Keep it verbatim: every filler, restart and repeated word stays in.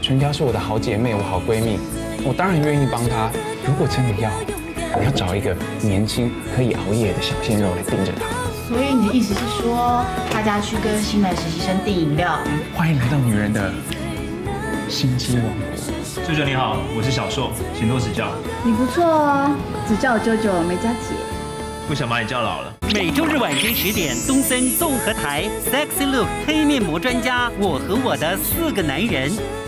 全家是我的好姐妹，我好闺蜜，我当然愿意帮她。如果真的要，我要找一个年轻可以熬夜的小鲜肉来盯着她。 所以你的意思是说，大家去跟新来实习生订饮料？ 欢迎来到女人的心机王国。 舅舅你好，我是小硕，请多指教。 你不错哦，只叫我舅舅，没叫姐。 不想把你叫老了。 每周日晚间十点，东森综合台 Sexy Look 黑面膜专家，我和我的四个男人。